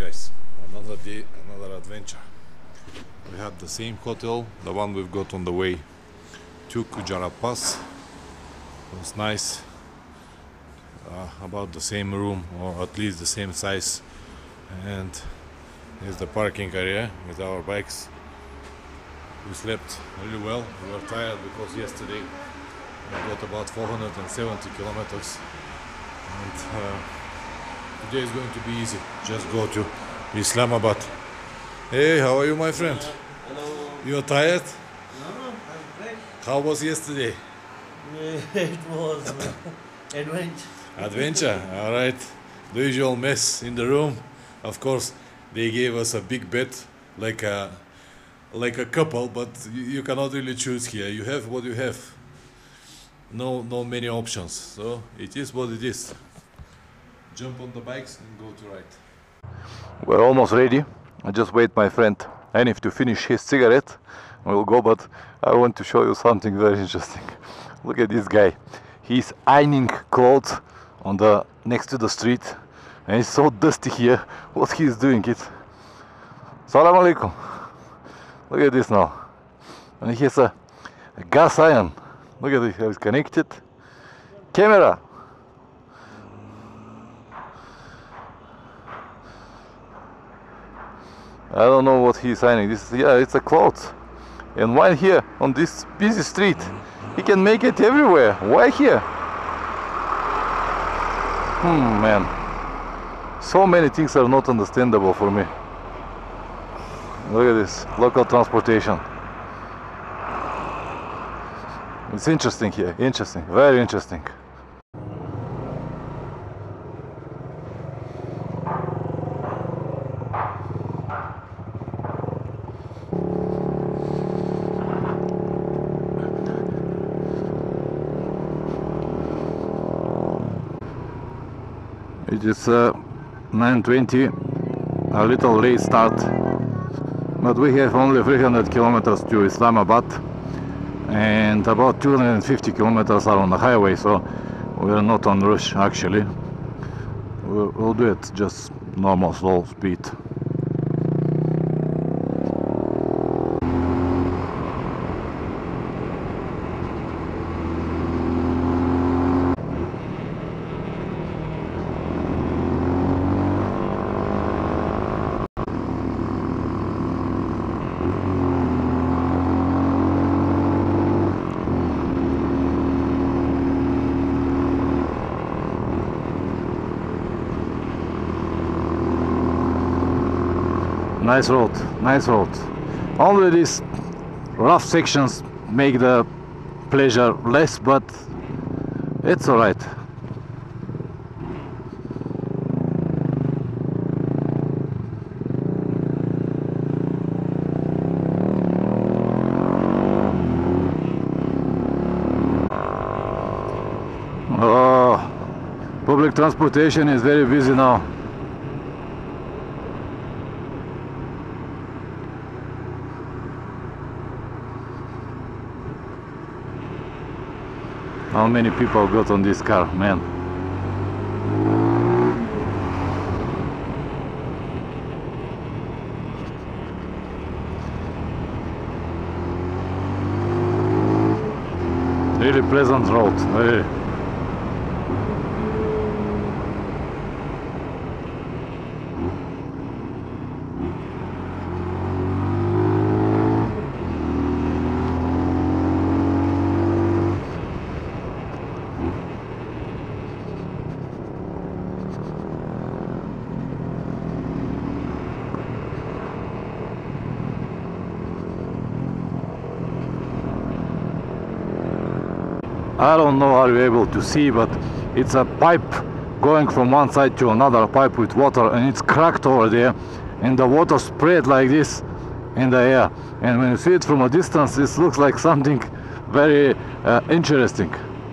guys, another day, another adventure. We have the same hotel, the one we've got on the way to Kujara Pass. It was nice, about the same room, or at least the same size. And here's the parking area with our bikes. We slept really well. We were tired because yesterday we got about 470 kilometers, and today is going to be easy. Just go to Islamabad. Hey, how are you, my friend? Hello. You are tired? No, I'm great. How was yesterday? It was adventure. Adventure, all right. The usual mess in the room. Of course, they gave us a big bed, like a couple, but you cannot really choose here. You have what you have. No many options. So it is what it is. Jump on the bikes and go to ride. We're almost ready. I just wait my friend Hanif to finish his cigarette. We'll go, but I want to show you something very interesting. Look at this guy. He's ironing clothes on the next to the street, and it's so dusty here. What he's doing it. Salam alaikum. Look at this now. And he has a gas iron. Look at it. It's connected. Camera. I don't know what he's signing. This is, yeah, it's a cloth. And why here on this busy street? He can make it everywhere. Why here? Man. So many things are not understandable for me. Look at this. Local transportation. It's interesting here. Interesting. Very interesting. It is 9:20, a little late start, but we have only 300 kilometers to Islamabad and about 250 kilometers are on the highway, so we are not on rush actually. We'll do it just normal slow speed. Nice road, nice road. Only these rough sections make the pleasure less, but it's alright. Oh, public transportation is very busy now. How many people got on this car, man? Really pleasant road, really. I don't know, are you able to see, but it's a pipe going from one side to another, pipe with water, and it's cracked over there, and the water spread like this in the air. And when you see it from a distance, this looks like something very interesting.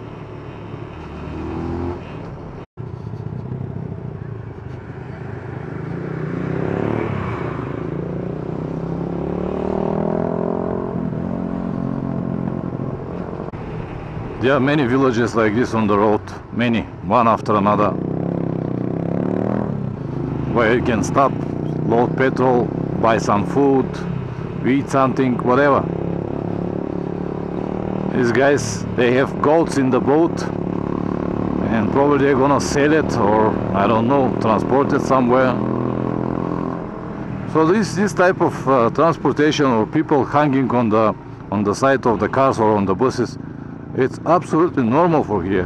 There are many villages like this on the road, many, one after another, where you can stop, load petrol, buy some food, eat something, whatever. These guys, they have goats in the boat, and probably they're gonna sell it, or I don't know, transport it somewhere. So this type of transportation, or people hanging on the side of the cars or on the buses, it's absolutely normal for here.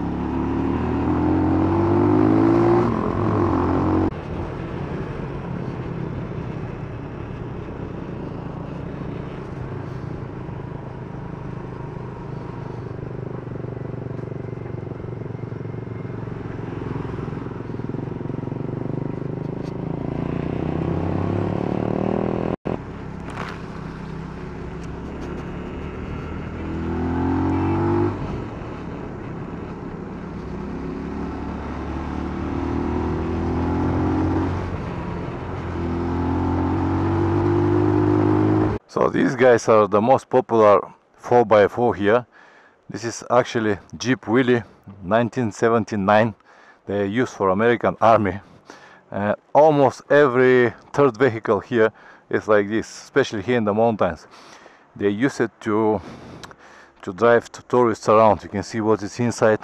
So these guys are the most popular 4x4 here. This is actually Jeep Willys 1979. They are used for American Army. Almost every third vehicle here is like this, especially here in the mountains. They use it to drive tourists around. You can see what is inside.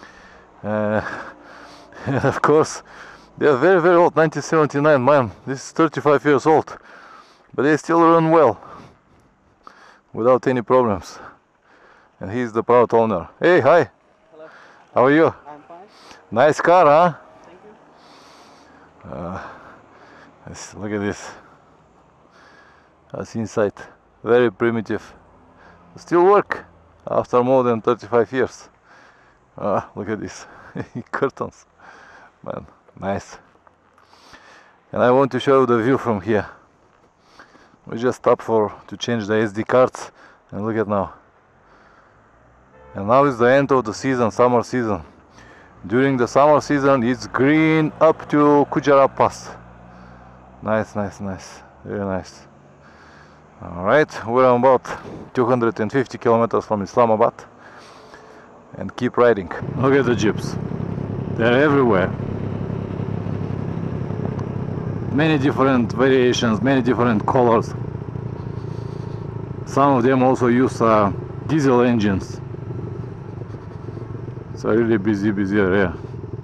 Of course, they are very, very old. 1979, man. This is 35 years old, but they still run well, without any problems. And he's the proud owner. Hey, hi. Hello. How are you? I'm fine. Nice car, huh? Thank you. Look at this. That's inside. Very primitive. Still work after more than 35 years. Look at this. Curtains. Man, nice. And I want to show you the view from here. We just stopped to change the SD cards, and look at now. And now is the end of the season, summer season. During the summer season it's green up to Kujara Pass. Nice, nice, nice. Very nice. Alright, we're about 250 kilometers from Islamabad, and keep riding. Look at the jeeps. They're everywhere. Many different variations, many different colors. Some of them also use diesel engines. It's a really busy area.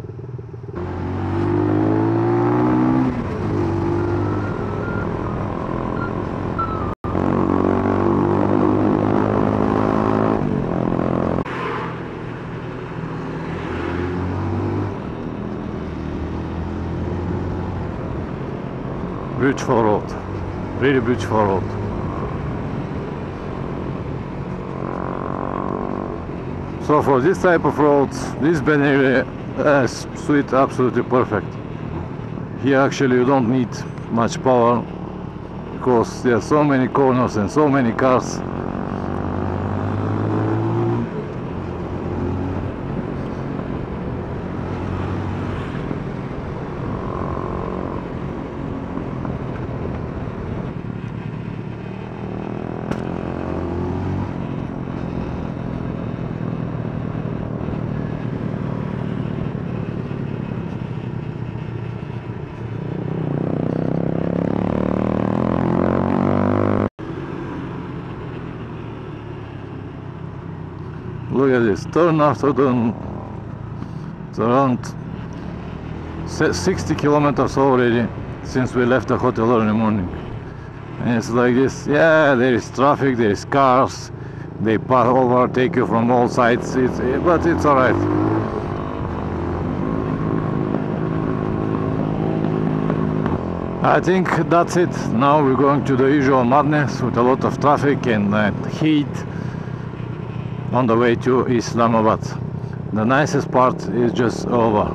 Beautiful road, really beautiful road. So for this type of roads, this bend area is sweet, absolutely perfect. Here actually you don't need much power, because there are so many corners and so many cars. Look at this, turn after turn. It's around 60 kilometers already since we left the hotel early morning. And it's like this. Yeah, there is traffic, there is cars, they pass over, take you from all sides, but it's alright. I think that's it. Now we're going to the usual madness with a lot of traffic and heat on the way to Islamabad. The nicest part is just over.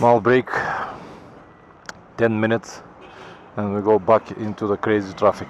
Small break, 10 minutes, and we go back into the crazy traffic.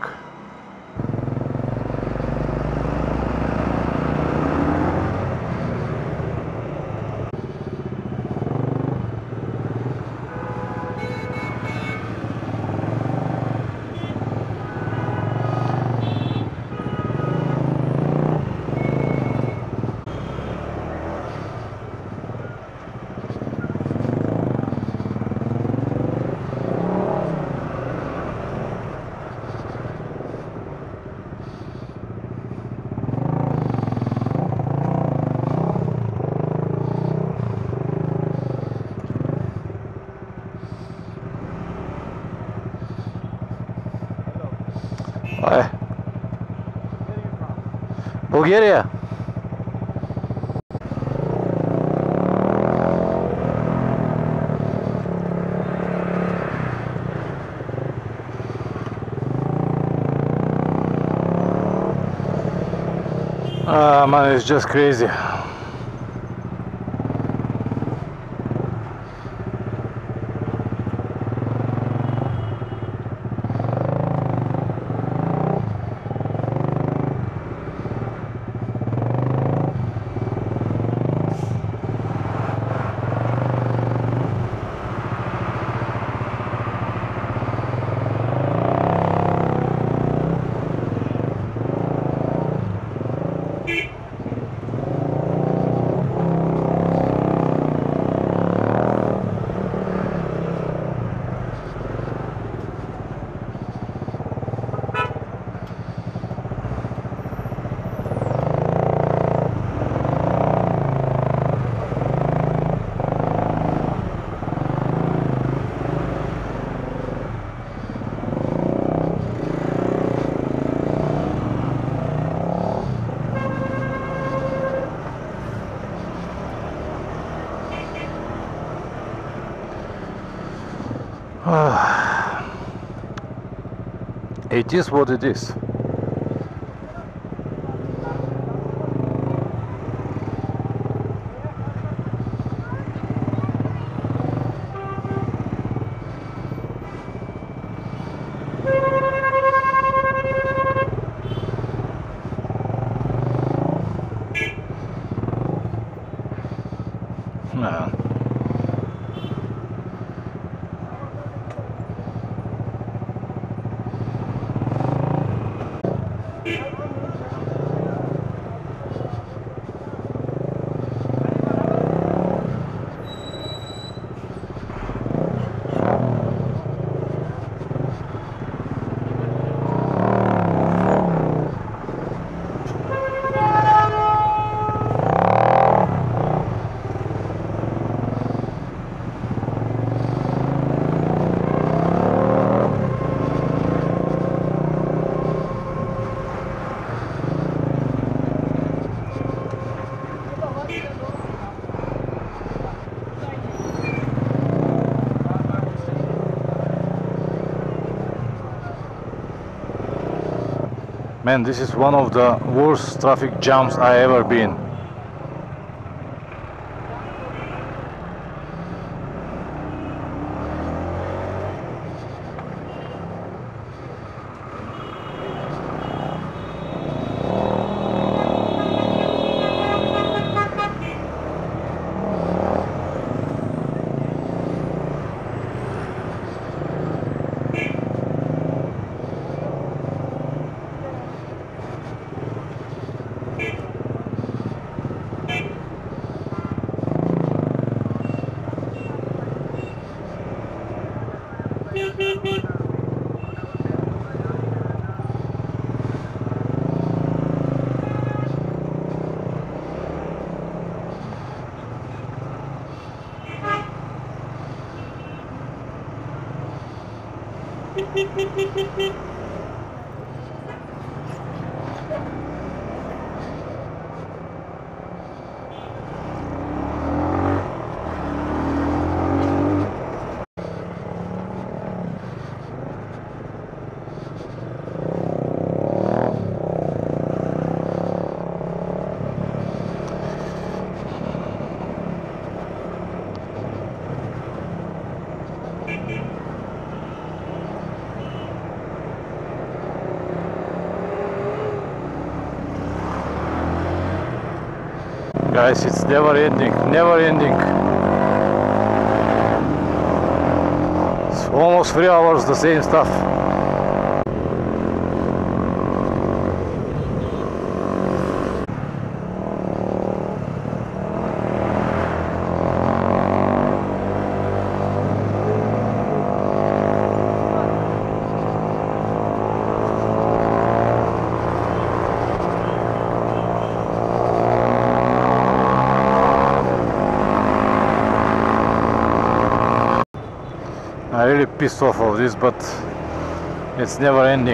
Hi. Bulgaria. Ah, man, it's just crazy. It is what it is. No. Man, this is one of the worst traffic jams I ever been. guys, it's never ending, never ending. It's almost 3 hours the same stuff. I'm really pissed off of this, but it's never ending.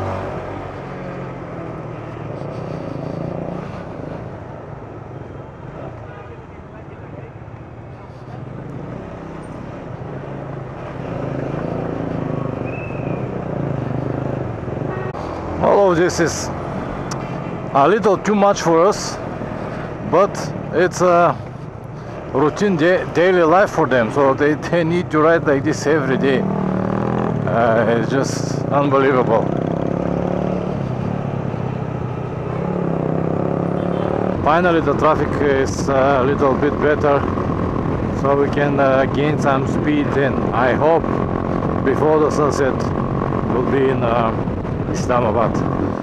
All of this is a little too much for us, but it's a routine daily life for them, so they need to ride like this every day. It's just unbelievable. Finally the traffic is a little bit better, so we can gain some speed, and I hope before the sunset we'll be in Islamabad.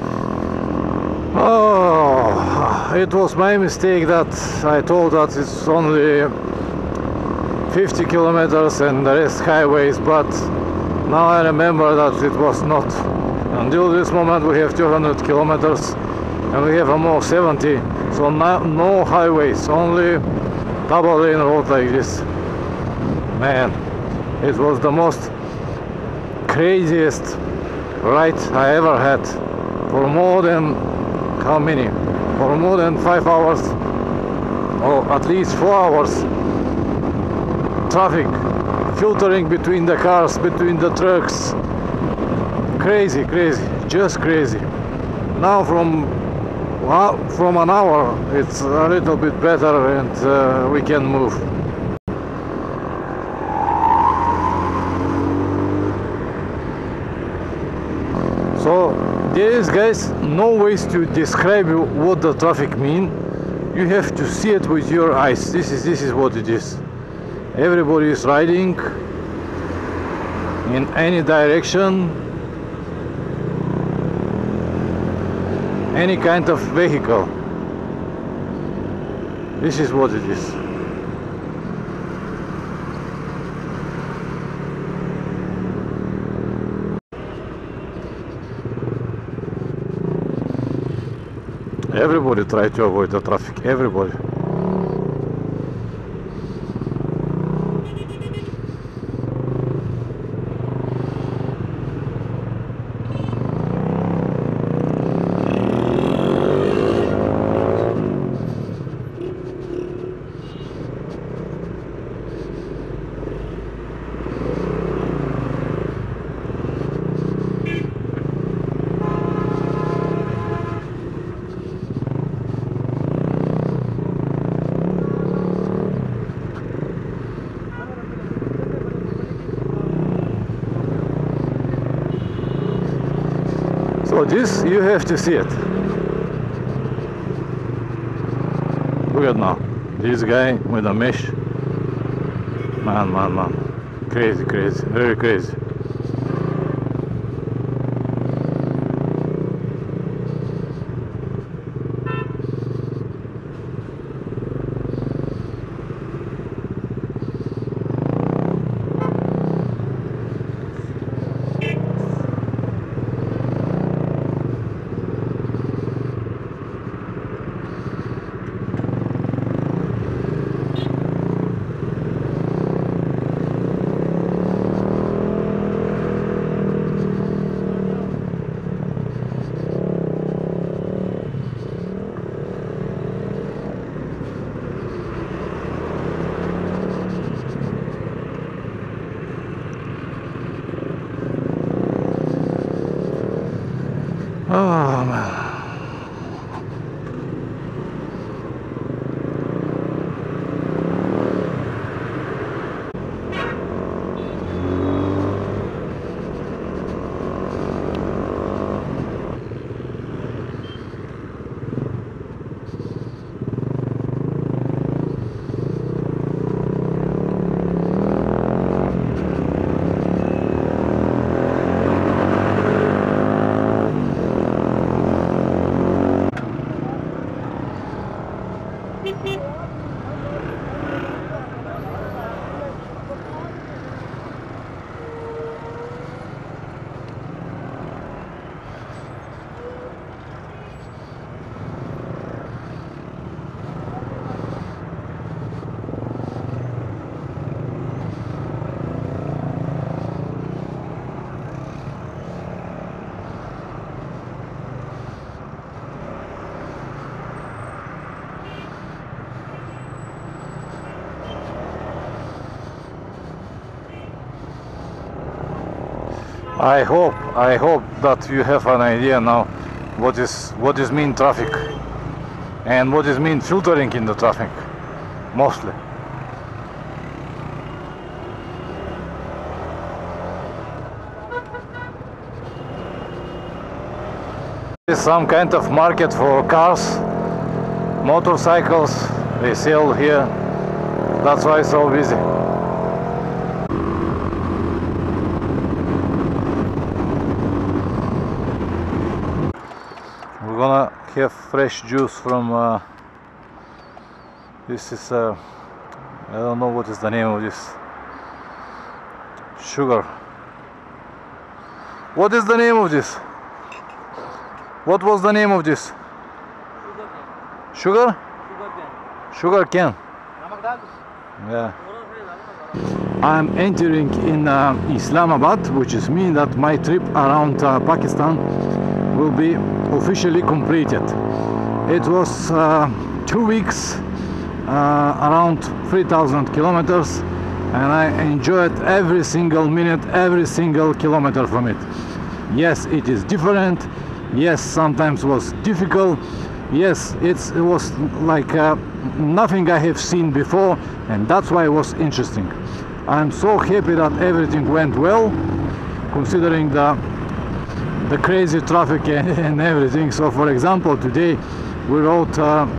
Oh, it was my mistake that I told that it's only 50 kilometers and the rest highways, but now I remember that it was not. Until this moment we have 200 kilometers and we have almost 70, so no highways, only double lane road like this. Man, it was the most craziest ride I ever had. For more than how many? For more than 5 hours, or at least 4 hours. Traffic filtering between the cars, between the trucks. Crazy, crazy, just crazy. Now from an hour it's a little bit better, and we can move. So there is, guys, no ways to describe what the traffic mean. You have to see it with your eyes. This is what it is. Everybody is riding in any direction, any kind of vehicle. This is what it is. Everybody try to avoid the traffic, everybody. So this, you have to see it. Look at now, this guy with a mesh. Man. Crazy, crazy, very crazy. Oh man. I hope that you have an idea now what is mean traffic and what is mean filtering in the traffic, mostly. It's some kind of market for cars, motorcycles, they sell here. That's why it's so busy. We're gonna have fresh juice from this is I don't know what is the name of this sugar. What is the name of this? What was the name of this? Sugar? Sugar cane. Yeah. I'm entering in Islamabad, which is mean that my trip around Pakistan will be officially completed. It was 2 weeks, around 3,000 kilometers, and I enjoyed every single minute, every single kilometer from it. Yes, it is different. Yes, sometimes was difficult. Yes, it was like nothing I have seen before, and that's why it was interesting. I'm so happy that everything went well, considering the crazy traffic and everything. So, for example, today we rode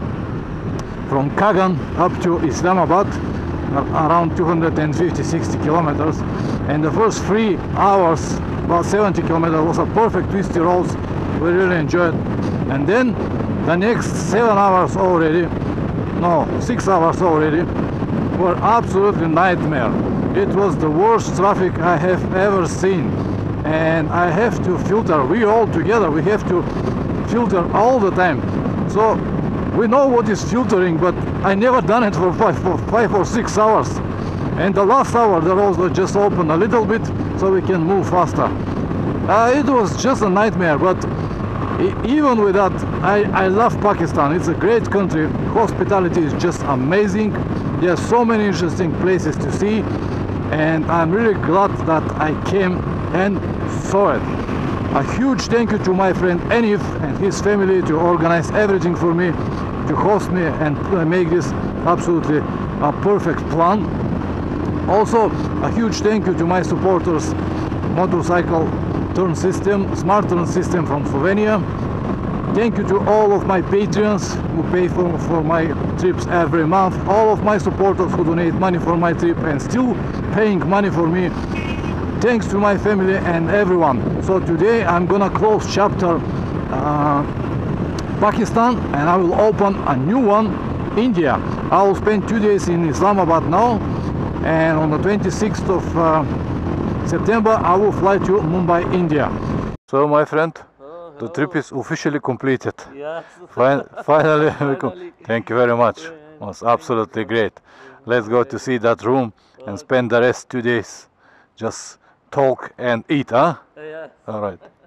from Kagan up to Islamabad, around 250-60 kilometers, and the first 3 hours, about 70 kilometers, was a perfect twisty roads. We really enjoyed. And then the next 7 hours already, no, 6 hours already, were absolutely nightmare. It was the worst traffic I have ever seen, and I have to filter. We all together, we have to filter all the time. So we know what is filtering, but I never done it for 5 or 6 hours. And the last hour the roads were just open a little bit so we can move faster. It was just a nightmare, but even with that, I love Pakistan. It's a great country. Hospitality is just amazing. There are so many interesting places to see, and I'm really glad that I came and saw it. A huge thank you to my friend Enif and his family to organize everything for me, to host me and make this absolutely a perfect plan. Also, a huge thank you to my supporters, Motorcycle Turn System, Smart Turn System from Slovenia. Thank you to all of my patrons who pay for my trips every month, all of my supporters who donate money for my trip and still paying money for me. Thanks to my family and everyone. So today I'm gonna close chapter Pakistan, and I will open a new one, India. I will spend 2 days in Islamabad now, and on the 26th of September I will fly to Mumbai, India. So my friend, the trip is officially completed. Yes. Finally, thank you very much. It was absolutely great. Let's go to see that room and spend the rest 2 days. Just talk and eat, huh? Yeah. All right.